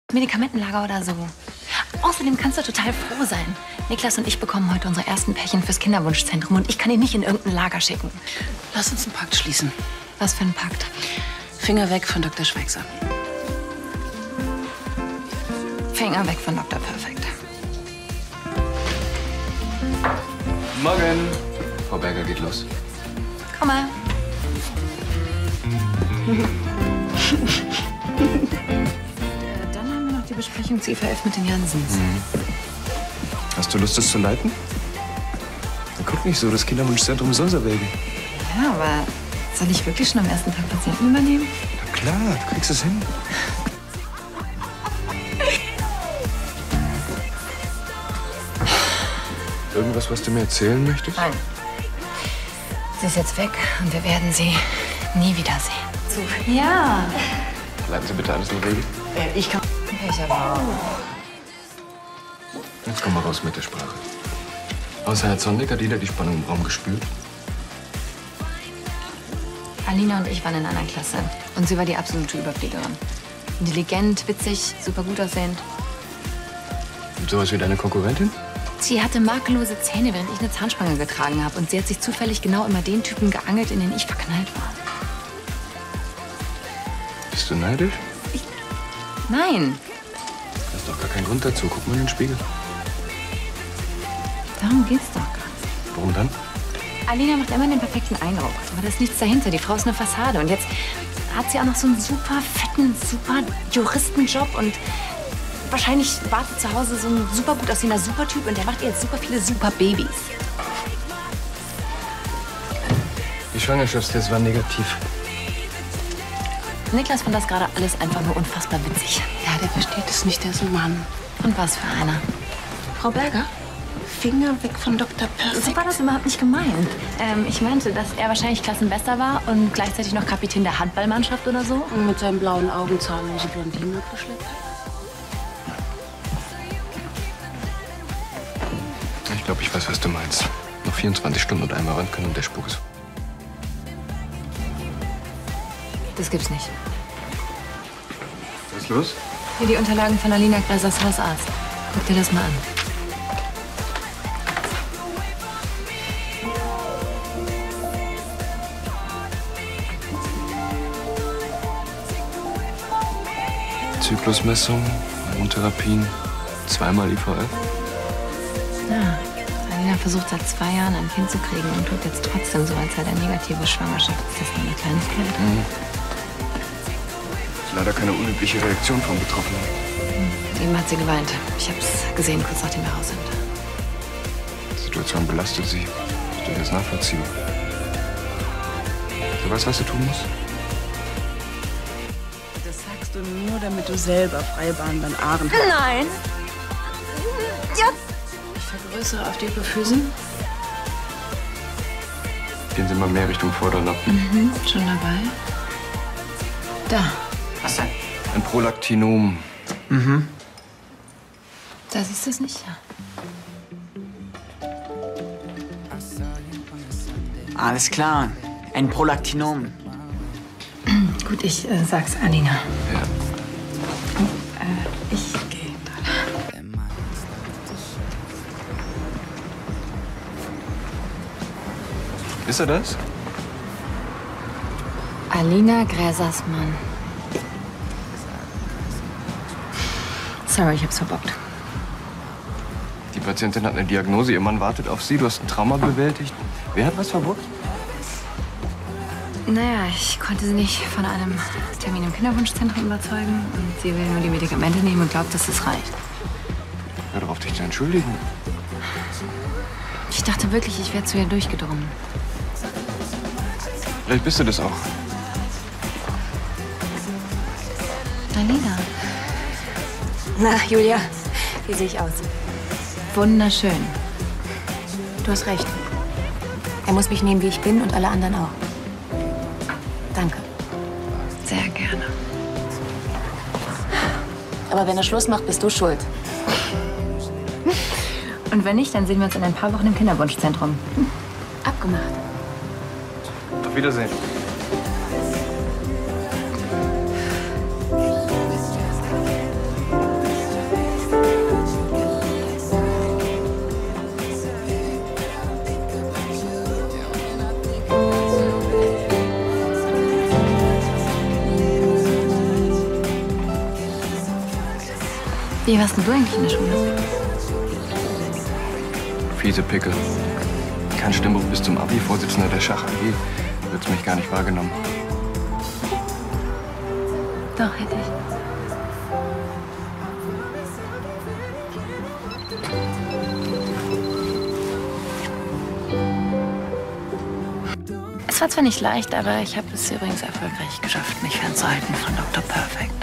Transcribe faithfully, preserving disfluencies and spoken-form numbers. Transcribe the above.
Medikamentenlager oder so. Außerdem kannst du total froh sein. Niklas und ich bekommen heute unsere ersten Pärchen fürs Kinderwunschzentrum und ich kann ihn nicht in irgendein Lager schicken. Lass uns einen Pakt schließen. Was für ein Pakt? Finger weg von Doktor Schweigsam. Finger weg von Doktor Perfekt. Morgen. Frau Berger geht los. Komm mal. Dann haben wir noch die Besprechung zu I V F mit den Jansens. Mhm. Hast du Lust, das zu leiten? Dann guck nicht so, das Kinderwunschzentrum Sonserwege. Ja, aber soll ich wirklich schon am ersten Tag Patienten übernehmen? Na klar, du kriegst es hin. Irgendwas, was du mir erzählen möchtest? Nein. Sie ist jetzt weg und wir werden sie nie wiedersehen. So. Ja. Leiten Sie bitte alles in Regel. Äh, ich kann Pech, aber... Jetzt kommen wir raus mit der Sprache. Außer Herr Zondig hat jeder die Spannung im Raum gespürt. Alina und ich waren in einer Klasse und sie war die absolute Überfliegerin. Intelligent, witzig, super gut aussehend. Und sowas wie deine Konkurrentin? Sie hatte makellose Zähne, während ich eine Zahnspange getragen habe. Und sie hat sich zufällig genau immer den Typen geangelt, in den ich verknallt war. Bist du neidisch? Ich... Nein. Da ist doch gar kein Grund dazu. Guck mal in den Spiegel. Darum geht's doch gar nicht. Warum dann? Alina macht immer den perfekten Eindruck. Aber da ist nichts dahinter. Die Frau ist eine Fassade. Und jetzt hat sie auch noch so einen super fetten, super Juristenjob. Und wahrscheinlich wartet zu Hause so ein super gut aussehender Supertyp. Und der macht ihr jetzt super viele super Babys. Die Schwangerschaftstests waren negativ. Niklas fand das gerade alles einfach nur unfassbar witzig. Ja, der versteht es nicht, der ist ein Mann. Und was für einer. Frau Berger, Finger weg von Doktor Perfekt. So war das überhaupt nicht gemeint. Ähm, ich meinte, dass er wahrscheinlich Klassenbester war und gleichzeitig noch Kapitän der Handballmannschaft oder so. Und mit seinen blauen Augen zahnlose Blondinen abgeschleppt hat. Ich glaube, ich weiß, was du meinst. Noch vierundzwanzig Stunden und einmal ran können und der Spuk ist. Das gibt's nicht. Was ist los? Hier die Unterlagen von Alina Gräsers Hausarzt. Guck dir das mal an. Zyklusmessung, Hormontherapien, zweimal I V F. Ja, Alina versucht seit zwei Jahren ein Kind zu kriegen und tut jetzt trotzdem so, als sei der negative Schwangerschaftstest nur eine Kleinigkeit. Mhm. Das ist leider keine unübliche Reaktion von Betroffenen. Mhm. Eben hat sie geweint. Ich hab's gesehen, kurz nachdem wir raus sind. Die Situation belastet sie. Ich denke, das ist nachvollziehbar. Du weißt, was du tun musst? Das sagst du nur, damit du selber Freibahn beim Ahren hast. Nein! Ja! Ich vergrößere auf die Hypophysen. Gehen Sie mal mehr Richtung Vorderlappen. Mhm, schon dabei. Da. Was denn? Ein Prolaktinom. Mhm. Da siehst du es nicht, ja. Alles klar. Ein Prolaktinom. Gut, ich äh, sag's Alina. Ja. Oh, äh, ich gehe gerade. Ist er das? Alina Gräsers Mann. Sorry, ich hab's verbockt. Die Patientin hat eine Diagnose, ihr Mann wartet auf sie, du hast ein Trauma bewältigt. Wer hat was verbockt? Naja, ich konnte sie nicht von einem Termin im Kinderwunschzentrum überzeugen. Und sie will nur die Medikamente nehmen und glaubt, dass das reicht. Hör doch auf, dich zu entschuldigen. Ich dachte wirklich, ich wäre zu ihr durchgedrungen. Vielleicht bist du das auch. Alina. Na, Julia, wie sehe ich aus? Wunderschön. Du hast recht. Er muss mich nehmen, wie ich bin und alle anderen auch. Danke. Sehr gerne. Aber wenn er Schluss macht, bist du schuld. Und wenn nicht, dann sehen wir uns in ein paar Wochen im Kinderwunschzentrum. Abgemacht. Auf Wiedersehen. Wie warst denn du eigentlich in der Schule? Fiese Pickel. Kein Stimmbruch bis zum Abi, Vorsitzender der Schach A G. Wird's mich gar nicht wahrgenommen. Doch, hätte ich. Es war zwar nicht leicht, aber ich habe es übrigens erfolgreich geschafft, mich fernzuhalten von Doktor Perfect.